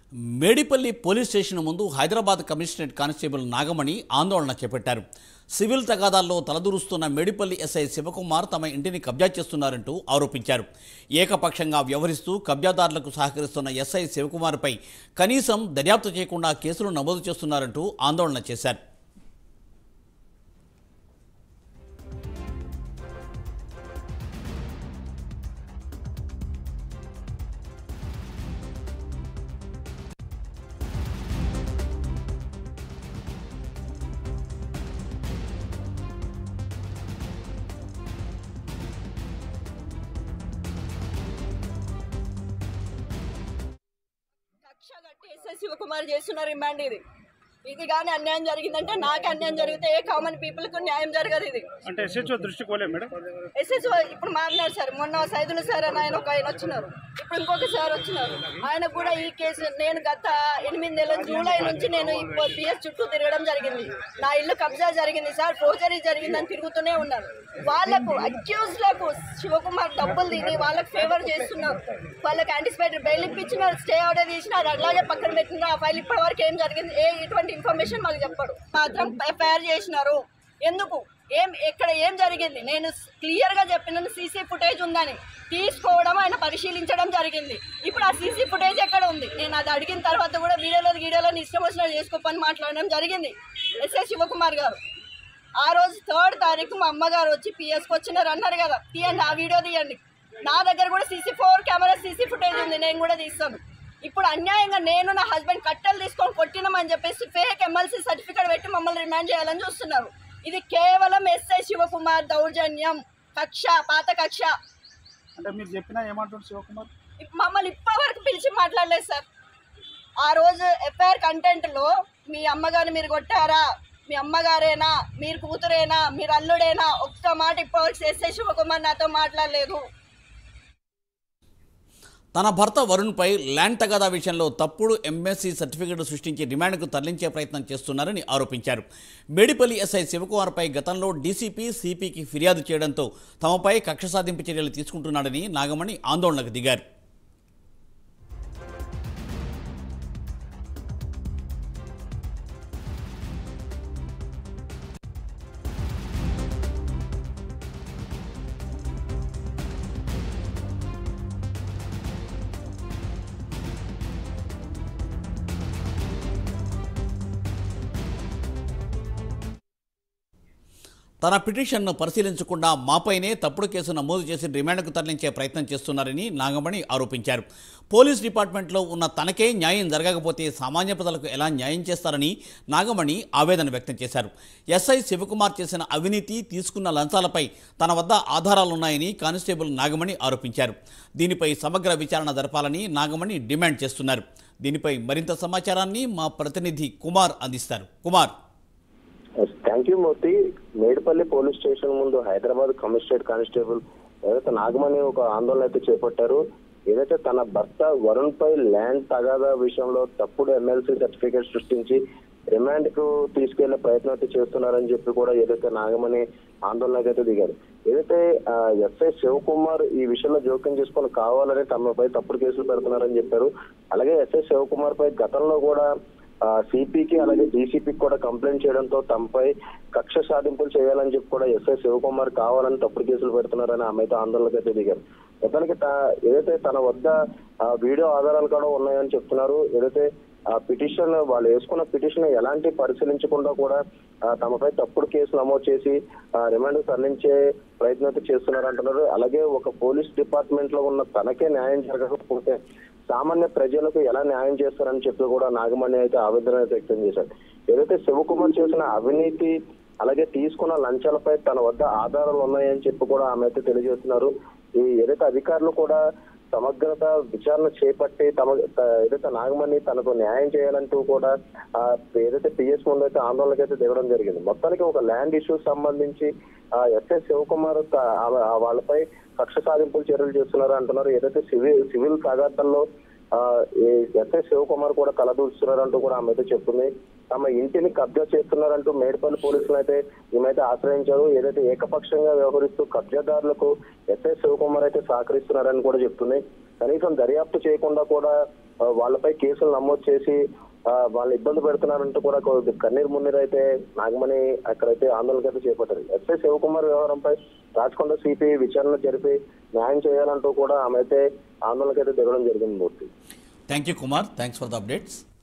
Medipalli police station ముందు Hyderabad commissionerate constable Nagamani ఆందోళన చేపట్టారు. సివిల్ తగాదాల్లో తలదూరుస్తున్న మేడిపల్లి ఎస్ఐ శివకుమార్ తమ ఇంటిని కబ్జా చేస్తున్నారంటూ ఆరోపించారు. ఏకపక్షంగా వ్యవహరిస్తూ కబ్జాదారులకు సహకరిస్తున్న ఎస్ఐ శివకుమార్పై కనీసం దర్యాప్తు చేయకుండా కేసులు నమోదు చేస్తున్నారంటూ ఆందోళన చేశారు. శివకుమార్ చేస్తున్న రిమాండ్ ఇది కానీ అన్యాయం జరిగిందంటే నాకు అన్యాయం జరిగితే ఏ కామన్ పీపుల్ కు న్యాయం జరగదు. ఇది అంటే ఎస్హెచ్ఓ దృష్టికి పోలే మేడం. ఎస్హెచ్ఓ ఇప్పుడు మారినారు సార్. మొన్న సైదులు సార్ అని ఆయన వచ్చినారు, ఇప్పుడు ఇంకొక సార్ వచ్చినారు. ఆయన కూడా ఈ కేసు నేను గత 8 నెలల జూలై నుంచి నేను పిఎస్ చుట్టూ తిరగడం జరిగింది. నా ఇల్లు కబ్జా జరిగింది సార్, ఫోర్జరీ జరిగిందని తిరుగుతూనే ఉన్నారు. వాళ్ళకు అక్యూజ్లకు శివకుమార్ డబ్బులు తిని వాళ్ళకి ఫేవర్ చేస్తున్నారు. వాళ్ళకి యాంటిసిపేటెడ్ బెయిల్ ఇప్పించినారు, స్టే ఆర్డర్ చేసినారు, అలాగే పక్కన పెట్టినారు. ఆ ఫైల్ ఇప్పటి వరకు ఏం జరిగింది ఎటువంటి ఇన్ఫర్మేషన్ మాకు చెప్పాడు. మాత్రం ఎఫ్ఐఆర్ చేసినారు. ఎందుకు ఎక్కడ ఏం జరిగింది నేను క్లియర్గా చెప్పినాను. సీసీ ఫుటేజ్ ఉందని తీసుకోవడం ఆయన పరిశీలించడం జరిగింది. ఇప్పుడు ఆ సీసీ ఫుటేజ్ ఎక్కడ ఉంది? నేను అది అడిగిన తర్వాత కూడా వీడియోలో ఇష్టం వచ్చినట్టు చేసుకోపని మాట్లాడడం జరిగింది. ఎస్ఐ శివకుమార్ గారు ఆ రోజు 3rd తారీఖు మా అమ్మగారు వచ్చి పిఎస్కి వచ్చినారు అన్నారు కదా, తీయండి ఆ వీడియో తీయండి. నా దగ్గర కూడా CC4 కెమెరా సీసీ ఫుటేజ్ ఉంది, నేను కూడా తీస్తాను. ఇప్పుడు అన్యాయంగా నేను నా హస్బెండ్ కట్టెలు తీసుకొని కొట్టినామని చెప్పేసి ఫేక్ MLC సర్టిఫికేట్ పెట్టి మమ్మల్ని రిమాండ్ చేయాలని చూస్తున్నారు. ఇది కేవలం ఎస్ఐ శివకుమార్ దౌర్జన్యం, కక్ష, పాత కక్ష. అంటే మీరు చెప్పినా ఏమంటారు శివకుమార్? మమ్మల్ని ఇప్పటివరకు పిలిచి మాట్లాడలేదు సార్. ఆ రోజు ఎఫ్ఐఆర్ కంటెంట్లో మీ అమ్మగారిని మీరు కొట్టారా, మీ అమ్మగారేనా, మీరు కూతురేనా, మీరు అల్లుడేనా, ఒక్క మాట ఇప్పటివరకు ఎస్ఐ శివకుమార్ నాతో మాట్లాడలేదు. తన భర్త వరుణ్పై ల్యాండ్ తగాదా విషయంలో తప్పుడు MSc సర్టిఫికెట్ సృష్టించి రిమాండ్కు తరలించే ప్రయత్నం చేస్తున్నారని ఆరోపించారు. మేడిపల్లి ఎస్ఐ శివకుమార్పై గతంలో డీసీపీ, సిపికి ఫిర్యాదు చేయడంతో తమపై కక్ష సాధింపు చర్యలు తీసుకుంటున్నాడని నాగమణి ఆందోళనకు దిగారు. తన పిటిషన్ను పరిశీలించకుండా మాపైనే తప్పుడు కేసు నమోదు చేసి రిమాండ్కు తరలించే ప్రయత్నం చేస్తున్నారని నాగమణి ఆరోపించారు. పోలీస్ డిపార్ట్మెంట్లో ఉన్న తనకే న్యాయం జరగకపోతే సామాన్య ప్రజలకు ఎలా న్యాయం చేస్తారని నాగమణి ఆవేదన వ్యక్తం చేశారు. ఎస్ఐ శివకుమార్ చేసిన అవినీతి, తీసుకున్న లంచాలపై తన వద్ద ఆధారాలున్నాయని కానిస్టేబుల్ నాగమణి ఆరోపించారు. దీనిపై సమగ్ర విచారణ జరపాలని నాగమణి డిమాండ్ చేస్తున్నారు. దీనిపై మరింత సమాచారాన్ని మా ప్రతినిధి కుమార్ అందిస్తారు. Kumar. Thank you Murthy. Medipalli police station ముందు హైదరాబాద్ కమిషనరేట్ కానిస్టేబుల్ ఏదైతే నాగమణి ఒక ఆందోళన అయితే చేపట్టారు. ఏదైతే తన భర్త వరుణ్ పై ల్యాండ్ తగాదా విషయంలో తప్పుడు MLC సర్టిఫికేట్ సృష్టించి రిమాండ్ కు తీసుకెళ్లే ప్రయత్నం అయితే చేస్తున్నారని చెప్పి కూడా ఏదైతే నాగమణి ఆందోళనకు అయితే దిగారు. ఏదైతే ఎస్ఐ శివకుమార్ ఈ విషయంలో జోక్యం చేసుకొని కావాలని తమపై తప్పుడు కేసులు పెడుతున్నారని చెప్పారు. అలాగే ఎస్ఐ శివకుమార్ పై గతంలో కూడా సిపికి అలాగే డీసీపీకి కూడా కంప్లైంట్ చేయడంతో తమపై కక్ష సాధింపులు చేయాలని చెప్పి కూడా ఎస్ఐ శివకుమార్ కావాలని తప్పుడు కేసులు పెడుతున్నారని ఆమె అయితే ఆందోళనకు అయితే దిగారు. మొత్తానికి ఏదైతే తన వద్ద వీడియో ఆధారాలు కూడా ఉన్నాయని చెప్తున్నారు. ఏదైతే పిటిషన్ వాళ్ళు వేసుకున్న పిటిషన్ ఎలాంటి పరిశీలించకుండా కూడా తమపై తప్పుడు కేసు నమోదు చేసి రిమాండ్ తరలించే ప్రయత్నం అయితే చేస్తున్నారు అంటున్నారు. అలాగే ఒక పోలీస్ డిపార్ట్మెంట్ లో ఉన్న తనకే న్యాయం జరగకపోతే సామాన్య ప్రజలకు ఎలా న్యాయం చేస్తారని చెప్పి కూడా నాగమణి అయితే ఆవేదన వ్యక్తం చేశారు. ఏదైతే శివకుమార్ చేసిన అవినీతి అలాగే తీసుకున్న లంచాలపై తన వద్ద ఆధారాలు ఉన్నాయని చెప్పి కూడా ఆమె అయితే తెలియజేస్తున్నారు. ఈ ఏదైతే అధికారులు కూడా సమగ్రత విచారణ చేపట్టి ఏదైతే నాగమణి తనకు న్యాయం చేయాలంటూ కూడా ఏదైతే పిఎస్ ముందు అయితే ఆందోళనకు అయితే దిగడం జరిగింది. మొత్తానికి ఒక ల్యాండ్ ఇష్యూ సంబంధించి ఎస్ఐ శివకుమార్ వాళ్ళపై కక్ష సాధింపులు చర్యలు చేస్తున్నారు అంటున్నారు. ఏదైతే సివిల్ తగాదాల్లో ఎస్ఐ శివకుమార్ కూడా తలదూరుస్తున్నారంటూ కూడా ఆమె అయితే చెప్తుంది. తమ ఇంటిని కబ్జా చేస్తున్నారంటూ మేడిపల్లి పోలీసులు అయితే ఈమెయితే ఆశ్రయించారు. ఏదైతే ఏకపక్షంగా వ్యవహరిస్తూ కబ్జాదారులకు ఎస్ఐ శివకుమార్ అయితే సహకరిస్తున్నారని కూడా చెప్తుంది. కనీసం దర్యాప్తు చేయకుండా కూడా వాళ్ళపై కేసులు నమోదు చేసి వాళ్ళు ఇబ్బంది పెడుతున్నారంటూ కూడా కన్నీరు మున్నీరు అయితే నాగమణి అక్కడైతే ఆందోళనకు అయితే చేపట్టారు. ఎస్ఐ శివకుమార్ వ్యవహారంపై రాచకొండ సిపి విచారణ జరిపి న్యాయం చేయాలంటూ కూడా ఆమె అయితే ఆందోళనకు అయితే దిగడం జరిగింది Murthy. Thank you Kumar, thanks for the updates.